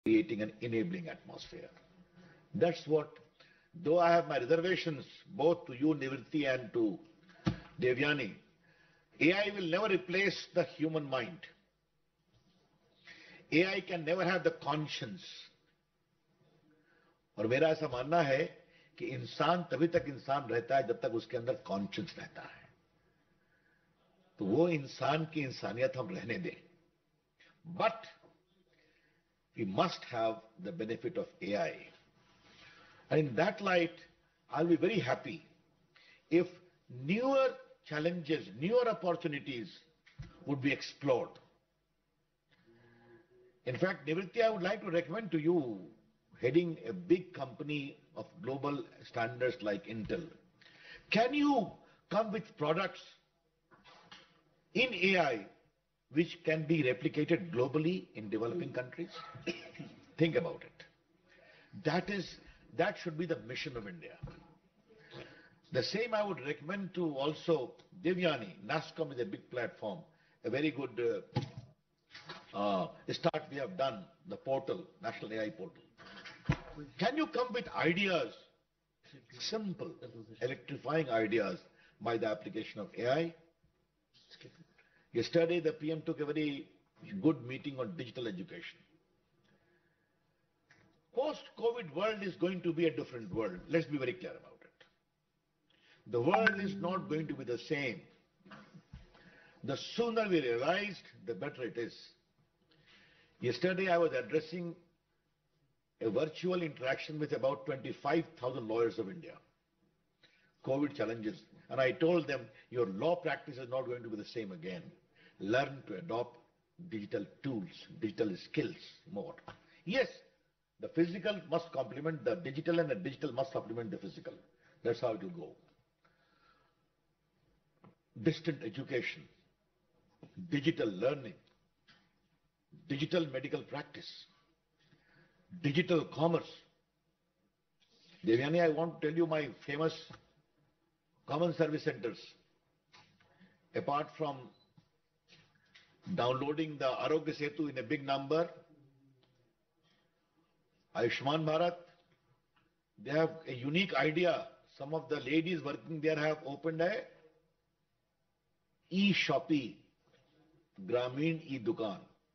creating an enabling atmosphere. That's what, though I have my reservations both to you, Nivritti, and to Devyani, AI will never replace the human mind. AI can never have the conscience. और मेरा ऐसा मानना है कि इंसान तभी तक इंसान रहता है जब तक उसके अंदर कॉन्शियस रहता है, तो वो इंसान की इंसानियत हम रहने दें. But we must have the benefit of AI. And in that light, I'll be very happy if newer challenges, newer opportunities would be explored. In fact, Nivritti, I would like to recommend to you, heading a big company of global standards like Intel, can you come with products in AI which can be replicated globally in developing countries? Think about it. That should be the mission of India. The same I would recommend to also Devyani. NASSCOM is a big platform, a very good start we have done, the portal, National AI Portal. Can you come with ideas, simple, electrifying ideas by the application of AI? Yesterday, the PM took a very good meeting on digital education. Post-COVID world is going to be a different world. Let's be very clear about it. The world is not going to be the same. The sooner we realized, the better it is. Yesterday, I was addressing a virtual interaction with about 25,000 lawyers of India. COVID challenges. And I told them, your law practice is not going to be the same again. Learn to adopt digital tools, digital skills more. Yes, the physical must complement the digital and the digital must supplement the physical. That's how it will go. Distant education, digital learning, digital medical practice, digital commerce. Devyani, I want to tell you my famous common service centers. Apart from downloading the Arogya Setu in a big number, Ayushman Bharat, they have a unique idea. Some of the ladies working there have opened a e-Shopee, Grameen e-Dukan.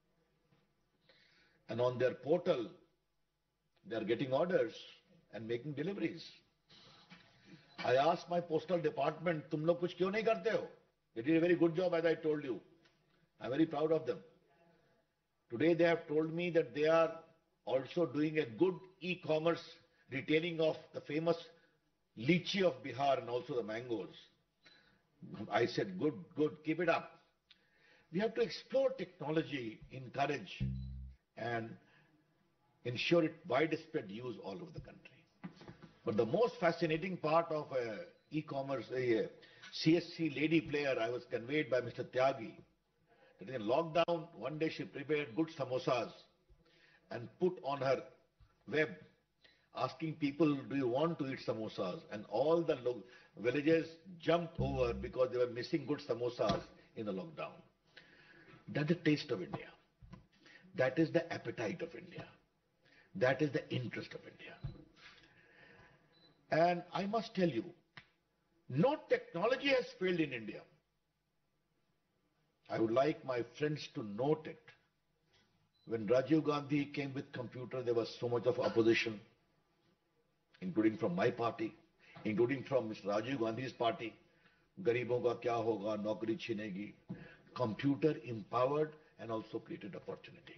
And on their portal, they are getting orders and making deliveries. I asked my postal department, "Tum log kuch kyun nahi karte ho?" They did a very good job, as I told you. I'm very proud of them. Today they have told me that they are also doing a good e-commerce retailing of the famous lychee of Bihar and also the mangoes. I said, good, good, keep it up. We have to explore technology, encourage, and ensure its widespread use all over the country. But the most fascinating part of e-commerce, a CSC lady player, I was conveyed by Mr. Tyagi, that in lockdown, one day she prepared good samosas and put on her web asking people, do you want to eat samosas? And all the villagers jumped over because they were missing good samosas in the lockdown. That's the taste of India. That is the appetite of India. That is the interest of India. And I must tell you, no technology has failed in India. I would like my friends to note it. When Rajiv Gandhi came with computer, there was so much of opposition, including from my party, including from Mr. Rajiv Gandhi's party. Garibon ka kya hoga, naukri chinegi. Computer empowered and also created opportunity.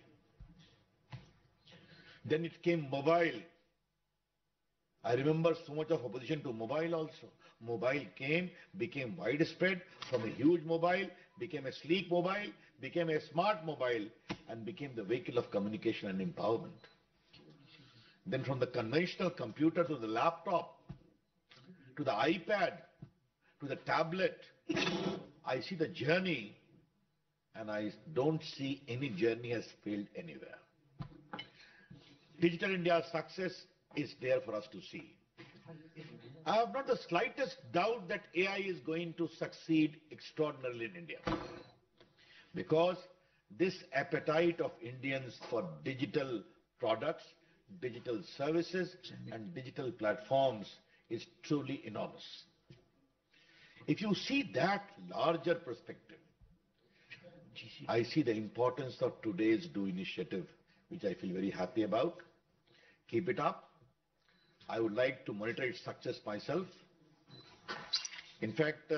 Then it came mobile. I remember so much of opposition to mobile also. Mobile came, became widespread, from a huge mobile, became a sleek mobile, became a smart mobile, and became the vehicle of communication and empowerment. Then from the conventional computer to the laptop, to the iPad, to the tablet, I see the journey, and I don't see any journey has failed anywhere. Digital India's success is there for us to see. I have not the slightest doubt that AI is going to succeed extraordinarily in India. Because this appetite of Indians for digital products, digital services, and digital platforms is truly enormous. If you see that larger perspective, I see the importance of today's Do initiative, which I feel very happy about. Keep it up. I would like to monitor its success myself. In fact,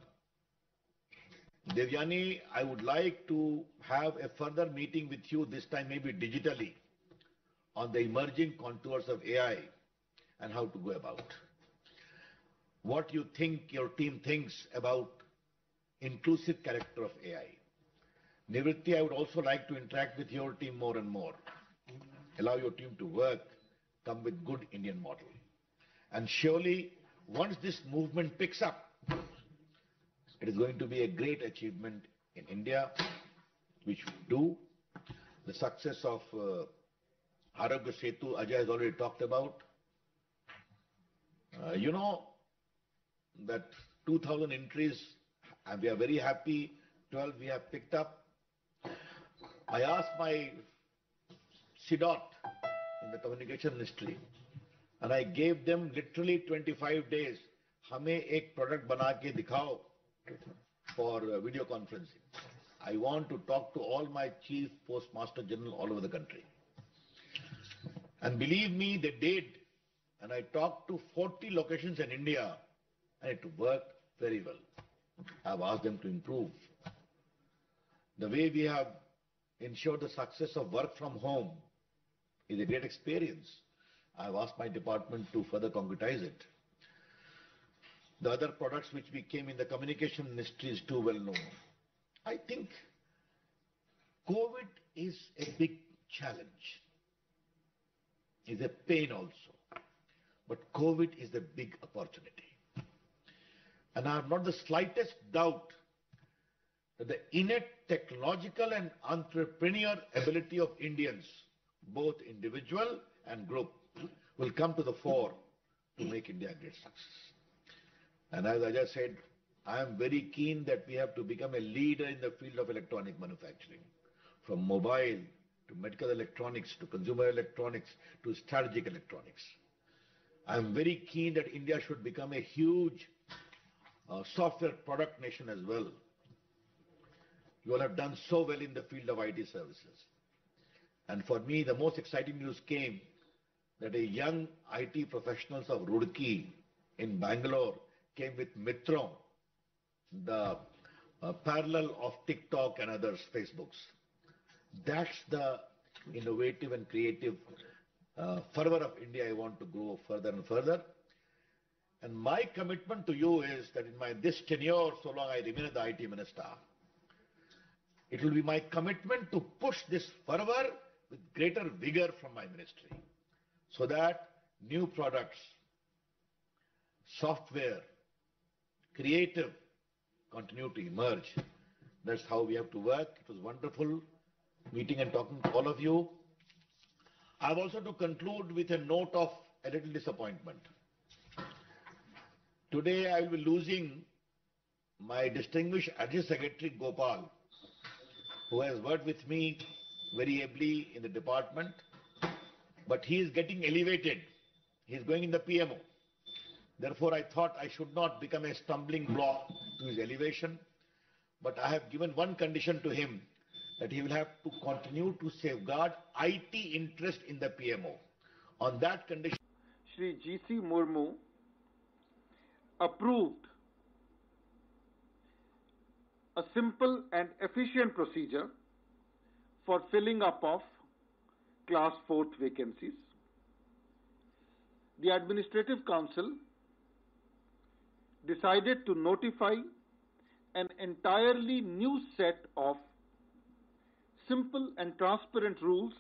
Devyani, I would like to have a further meeting with you, this time maybe digitally, on the emerging contours of AI and how to go about. What you think your team thinks about inclusive character of AI. Nivritti, I would also like to interact with your team more and more. Allow your team to work, come with good Indian model. And surely, once this movement picks up, it is going to be a great achievement in India, which we do. The success of Arogya Setu, Ajay has already talked about. You know that 2,000 entries, and we are very happy, 12 we have picked up. I asked my CDOT in the communication ministry, and I gave them literally 25 days. हमें एक product बना के दिखाओ for video conferencing. I want to talk to all my chief postmaster general all over the country. And believe me, they did. And I talked to 40 locations in India, and it worked very well. I've asked them to improve. The way we have ensured the success of work from home is a great experience. I've asked my department to further concretize it. The other products which became in the communication ministry is too well known. I think COVID is a big challenge. It's a pain also. But COVID is the big opportunity. And I have not the slightest doubt that the innate technological and entrepreneur ability of Indians, both individual and group, will come to the fore to make India a great success. And as I just said, I am very keen that we have to become a leader in the field of electronic manufacturing, from mobile to medical electronics to consumer electronics to strategic electronics. I am very keen that India should become a huge software product nation as well. You all have done so well in the field of IT services. And for me, the most exciting news came that a young IT professionals of Roorkee in Bangalore came with Mitron, the parallel of TikTok and other Facebooks. That's the innovative and creative fervor of India I want to grow further and further. And my commitment to you is that in this tenure, so long I remain the IT minister, it will be my commitment to push this fervor with greater vigor from my ministry, so that new products, software, creative continue to emerge. That's how we have to work. It was wonderful meeting and talking to all of you. I have also to conclude with a note of a little disappointment. Today I will be losing my distinguished Adjutant Secretary Gopal, who has worked with me very ably in the department, but he is getting elevated. He is going in the PMO. Therefore, I thought I should not become a stumbling block to his elevation, but I have given one condition to him, that he will have to continue to safeguard IT interest in the PMO. On that condition, Shri G.C. Murmu approved a simple and efficient procedure for filling up of Class 4th vacancies. The Administrative Council decided to notify an entirely new set of simple and transparent rules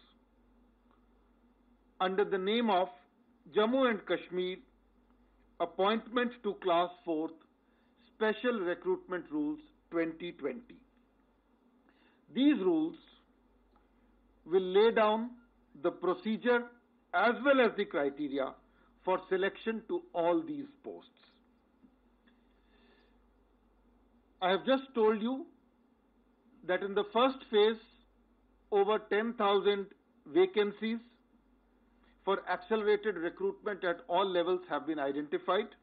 under the name of Jammu and Kashmir Appointment to Class 4th Special Recruitment Rules 2020. These rules will lay down the procedure as well as the criteria for selection to all these posts. I have just told you that in the first phase, over 10,000 vacancies for accelerated recruitment at all levels have been identified.